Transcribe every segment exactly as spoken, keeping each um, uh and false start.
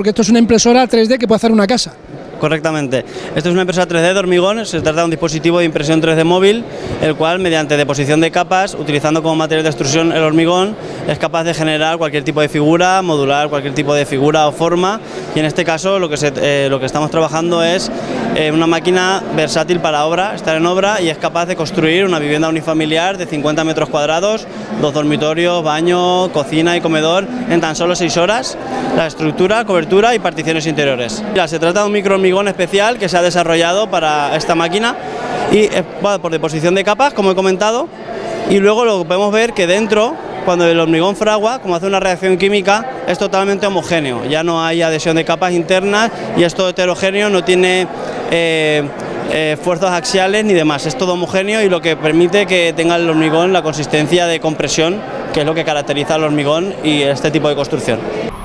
Porque esto es una impresora tres D que puede hacer una casa. Correctamente. Esto es una impresora tres D de hormigón, se trata de un dispositivo de impresión tres D móvil, el cual mediante deposición de capas, utilizando como material de extrusión el hormigón, es capaz de generar cualquier tipo de figura, modular cualquier tipo de figura o forma, y en este caso lo que, se, eh, lo que estamos trabajando es eh, una máquina versátil para obra, estar en obra, y es capaz de construir una vivienda unifamiliar de cincuenta metros cuadrados, dos dormitorios, baño, cocina y comedor en tan solo seis horas, la estructura, cobertura y particiones interiores. Ya, se trata de un micro hormigón especial que se ha desarrollado para esta máquina y bueno, por deposición de capas, como he comentado, y luego lo que podemos ver que dentro, cuando el hormigón fragua, como hace una reacción química, es totalmente homogéneo, ya no hay adhesión de capas internas y es todo heterogéneo, no tiene eh, eh, fuerzas axiales ni demás, es todo homogéneo y lo que permite que tenga el hormigón la consistencia de compresión, que es lo que caracteriza al hormigón y este tipo de construcción.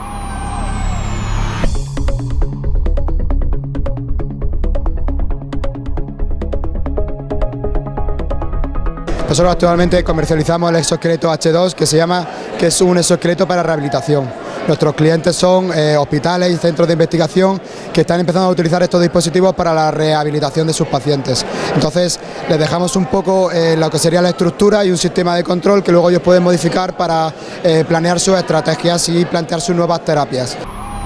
Nosotros actualmente comercializamos el exoesqueleto hache dos, que se llama, que es un exoesqueleto para rehabilitación. Nuestros clientes son eh, hospitales y centros de investigación que están empezando a utilizar estos dispositivos para la rehabilitación de sus pacientes. Entonces les dejamos un poco eh, lo que sería la estructura y un sistema de control que luego ellos pueden modificar para eh, planear sus estrategias y plantear sus nuevas terapias.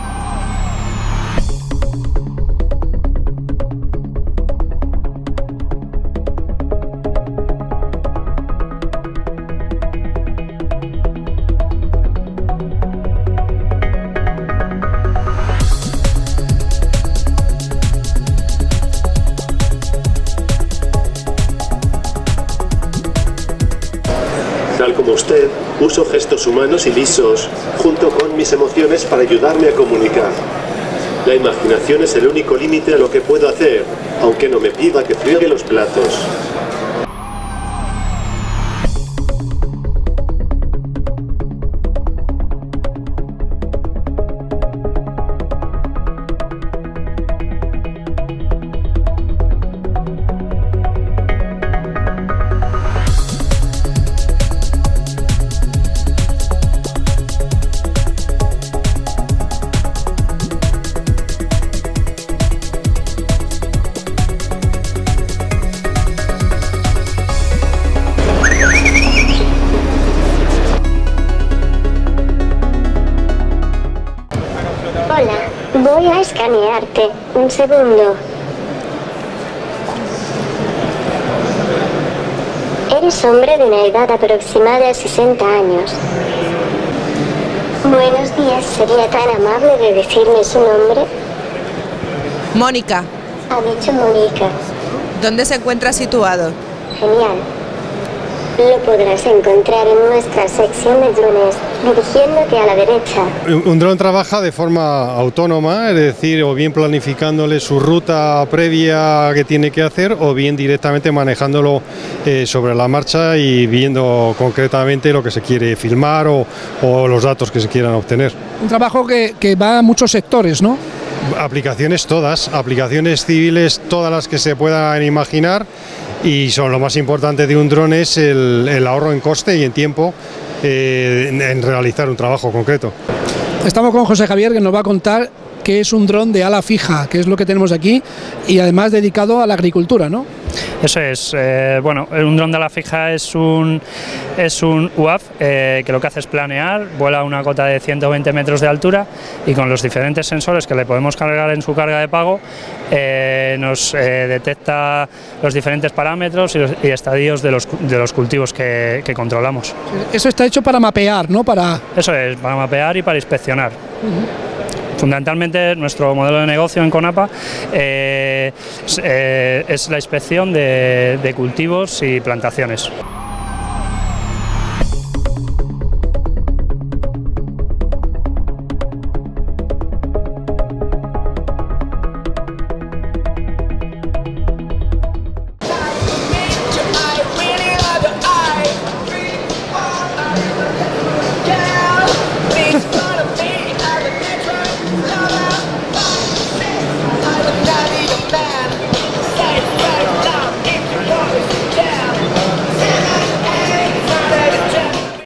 Tal como usted, uso gestos humanos y lisos, junto con mis emociones para ayudarme a comunicar. La imaginación es el único límite a lo que puedo hacer, aunque no me pida que friegue los platos. Hola, voy a escanearte. Un segundo. Eres hombre de una edad aproximada a sesenta años. Buenos días, ¿sería tan amable de decirme su nombre? Mónica. Ha dicho Mónica. ¿Dónde se encuentra situado? Genial. Lo podrás encontrar en nuestra sección de drones, dirigiéndote a la derecha. Un dron trabaja de forma autónoma, es decir, o bien planificándole su ruta previa que tiene que hacer, o bien directamente manejándolo eh, sobre la marcha y viendo concretamente lo que se quiere filmar o, o los datos que se quieran obtener. Un trabajo que, que va a muchos sectores, ¿no? Aplicaciones todas, aplicaciones civiles todas las que se puedan imaginar, y son lo más importante de un dron es el, el ahorro en coste y en tiempo eh, en, en realizar un trabajo concreto. Estamos con José Javier, que nos va a contar qué es un dron de ala fija, que es lo que tenemos aquí, y además dedicado a la agricultura, ¿no? Eso es, eh, bueno, un dron de ala fija es un, es un U A V eh, que lo que hace es planear, vuela a una cota de ciento veinte metros de altura y con los diferentes sensores que le podemos cargar en su carga de pago eh, nos eh, detecta los diferentes parámetros y, los, y estadios de los, de los cultivos que, que controlamos. Eso está hecho para mapear, ¿no? Para... Eso es, para mapear y para inspeccionar. Uh-huh. Fundamentalmente nuestro modelo de negocio en Conapa eh, es, eh, es la inspección de, de cultivos y plantaciones.